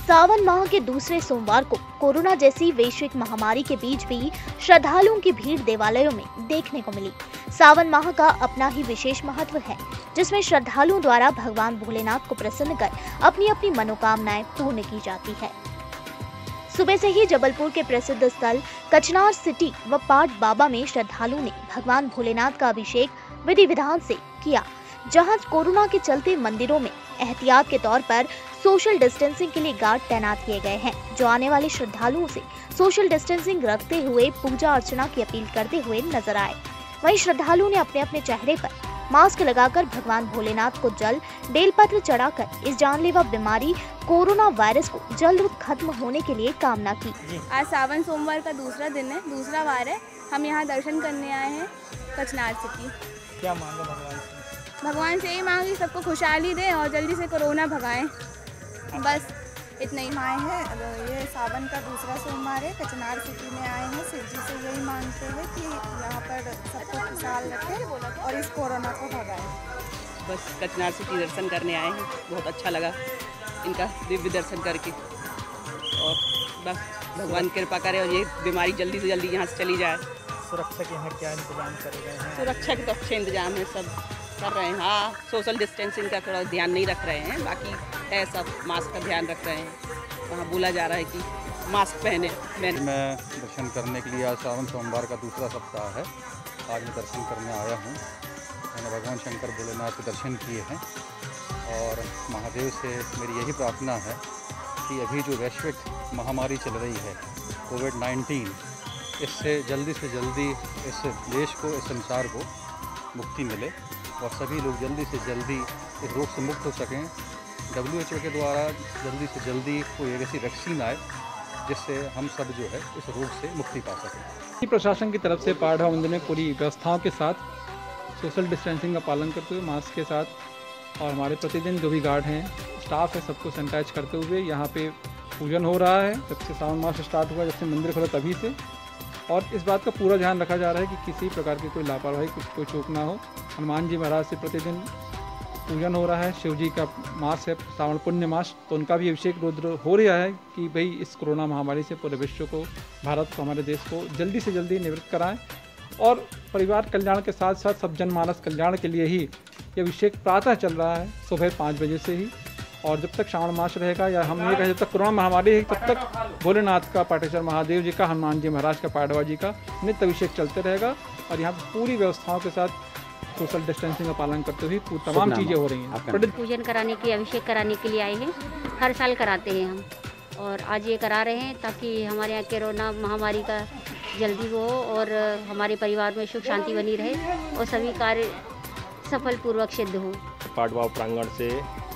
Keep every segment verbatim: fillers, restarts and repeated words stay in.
सावन माह के दूसरे सोमवार को कोरोना जैसी वैश्विक महामारी के बीच भी श्रद्धालुओं की भीड़ देवालयों में देखने को मिली। सावन माह का अपना ही विशेष महत्व है, जिसमें श्रद्धालुओं द्वारा भगवान भोलेनाथ को प्रसन्न कर अपनी अपनी मनोकामनाएं पूर्ण की जाती है। सुबह से ही जबलपुर के प्रसिद्ध स्थल कचनार सिटी व पाट बाबा में श्रद्धालुओं ने भगवान भोलेनाथ का अभिषेक विधि विधान से किया, जहां कोरोना के चलते मंदिरों में एहतियात के तौर पर सोशल डिस्टेंसिंग के लिए गार्ड तैनात किए गए हैं, जो आने वाले श्रद्धालुओं से सोशल डिस्टेंसिंग रखते हुए पूजा अर्चना की अपील करते हुए नजर आए। वहीं श्रद्धालुओं ने अपने अपने चेहरे पर मास्क लगाकर भगवान भोलेनाथ को जल बेलपत्र चढ़ाकर इस जानलेवा बीमारी कोरोना वायरस को जल्द खत्म होने के लिए कामना की। आज सावन सोमवार का दूसरा दिन है, दूसरा वार है। हम यहाँ दर्शन करने आए हैं कचनार सिटी। क्या मांगा भगवान से? भगवान से यही मांगी सबको खुशहाली दें और जल्दी से कोरोना भगाएं, बस इतना ही। आए हैं, ये सावन का दूसरा सोमवार है, कचनार सिटी में आए हैं। शिव जी से यही मांगते हैं कि यहाँ पर सबको खुशहाल रखें और इस कोरोना को भगाएं। बस कचनार सिटी दर्शन करने आए हैं, बहुत अच्छा लगा इनका दिव्य दर्शन करके, और बस भगवान कृपा करे और ये बीमारी जल्दी से जल्दी यहाँ से चली जाए। सुरक्षा के यहाँ क्या इंतजाम करे गए हैं? सुरक्षा के तो अच्छे इंतजाम है, सब कर रहे हैं। हाँ, सोशल डिस्टेंसिंग का थोड़ा ध्यान नहीं रख रहे हैं, बाकी है सब मास्क का ध्यान रख रहे हैं। वहाँ बोला जा रहा है कि मास्क पहने। मैंने मैं दर्शन करने के लिए आज सावन सोमवार का दूसरा सप्ताह है, आज मैं दर्शन करने आया हूँ। मैंने भगवान शंकर भोलेनाथ के दर्शन किए हैं और महादेव से मेरी यही प्रार्थना है कि अभी जो वैश्विक महामारी चल रही है कोविड नाइन्टीन, इससे जल्दी से जल्दी इस देश को, इस संसार को मुक्ति मिले और सभी लोग जल्दी से जल्दी इस रोग से मुक्त हो सकें। डब्ल्यू एच ओ के द्वारा जल्दी से जल्दी कोई ऐसी वैक्सीन आए जिससे हम सब जो है इस रोग से मुक्ति पा सकें। प्रशासन की तरफ से पाठ मंदिर में पूरी व्यवस्थाओं के साथ सोशल डिस्टेंसिंग का पालन करते हुए मास्क के साथ, और हमारे प्रतिदिन जो भी गार्ड हैं, स्टाफ है, सबको सैनिटाइज करते हुए यहाँ पे पूजन हो रहा है। जब से सावन मास स्टार्ट हुआ, जब से मंदिर खुला तभी से, और इस बात का पूरा ध्यान रखा जा रहा है कि किसी प्रकार की कोई लापरवाही, कुछ कोई चूक ना हो। हनुमान जी महाराज से प्रतिदिन पूजन हो रहा है। शिव जी का मास है, सावन पुण्य मास, तो उनका भी अभिषेक रुद्र हो रहा है कि भाई इस कोरोना महामारी से पूरे विश्व को, भारत को, हमारे देश को जल्दी से जल्दी निवृत्त कराएं। और परिवार कल्याण के साथ साथ सब जनमानस कल्याण के लिए ही ये अभिषेक प्रातः चल रहा है, सुबह पाँच बजे से ही, और जब तक श्रावण मास रहेगा, या हम ये कहें जब तक कोरोना महामारी है, तब तक भोलेनाथ का, पाटेश्वर महादेव जी का, हनुमान जी महाराज का, पांडवा जी का नित्य अभिषेक चलते रहेगा। और यहाँ पूरी व्यवस्थाओं के साथ सोशल डिस्टेंसिंग का पालन करते हुए पूरी तमाम चीज़ें हो रही हैं। पूजन कराने के, अभिषेक कराने के लिए आए हैं, हर साल कराते हैं हम, और आज ये करा रहे हैं ताकि हमारे यहाँ कोरोना महामारी का जल्दी हो और हमारे परिवार में सुख शांति बनी रहे और सभी कार्य सफल पूर्वक सिद्ध हो। पाटवा प्रांगण से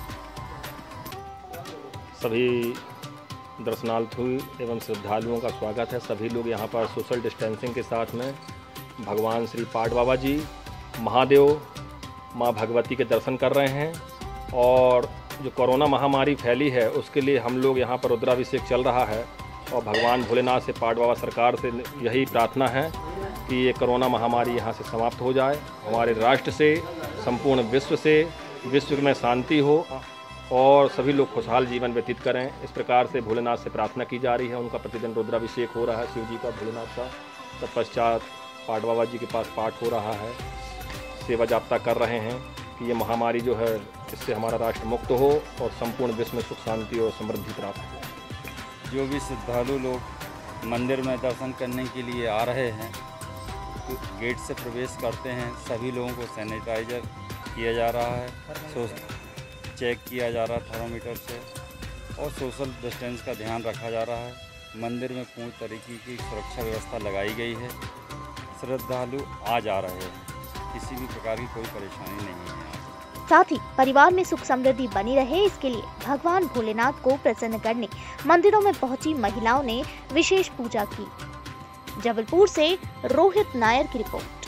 सभी दर्शनार्थी एवं श्रद्धालुओं का स्वागत है। सभी लोग यहाँ पर सोशल डिस्टेंसिंग के साथ में भगवान श्री पाट बाबा जी, महादेव, माँ भगवती के दर्शन कर रहे हैं। और जो कोरोना महामारी फैली है उसके लिए हम लोग यहाँ पर रुद्राभिषेक चल रहा है, और भगवान भोलेनाथ से, पाट बाबा सरकार से यही प्रार्थना है कि ये कोरोना महामारी यहाँ से समाप्त हो जाए, हमारे राष्ट्र से, संपूर्ण विश्व से, विश्व में शांति हो और सभी लोग खुशहाल जीवन व्यतीत करें। इस प्रकार से भोलेनाथ से प्रार्थना की जा रही है। उनका प्रतिदिन रुद्राभिषेक हो रहा है, शिव जी का, भोलेनाथ का। तत्पश्चात पाट बाबा जी के पास पाठ हो रहा है, सेवा जाप्ता कर रहे हैं कि ये महामारी जो है इससे हमारा राष्ट्र मुक्त हो और संपूर्ण विश्व में सुख शांति और समृद्धि प्राप्त हो। जो भी श्रद्धालु लोग मंदिर में दर्शन करने के लिए आ रहे हैं, तो गेट से प्रवेश करते हैं, सभी लोगों को सैनिटाइजर किया जा रहा है, चेक किया जा रहा है थर्मामीटर से, और सोशल डिस्टेंस का ध्यान रखा जा रहा है। मंदिर में पूर्ण तरीके की सुरक्षा व्यवस्था लगाई गई है। श्रद्धालु आ जा रहे हैं, किसी भी प्रकार की कोई परेशानी नहीं है। साथ ही परिवार में सुख समृद्धि बनी रहे, इसके लिए भगवान भोलेनाथ को प्रसन्न करने मंदिरों में पहुंची महिलाओं ने विशेष पूजा की। जबलपुर से रोहित नायर की रिपोर्ट।